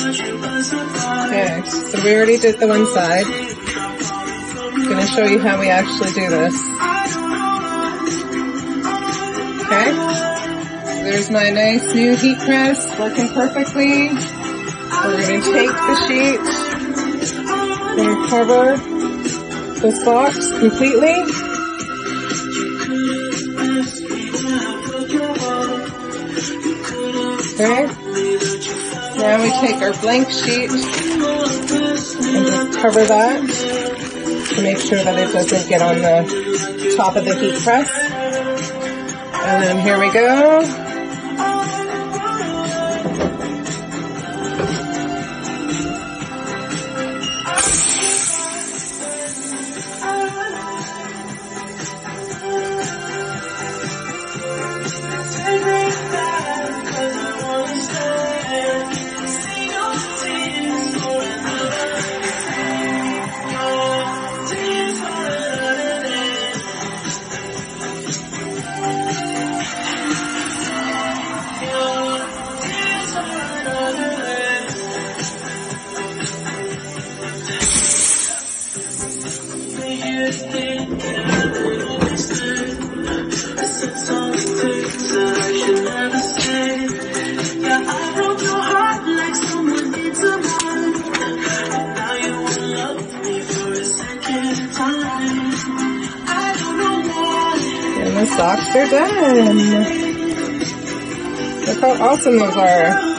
Okay, so we already did the one side. I'm going to show you how we actually do this. Okay, so there's my nice new heat press working perfectly. We're going to take the sheet and cover the socks completely. Okay, now we take our blank sheet and just cover that to make sure that it doesn't get on the top of the heat press. And then here we go. And the socks are done. Look how awesome those are.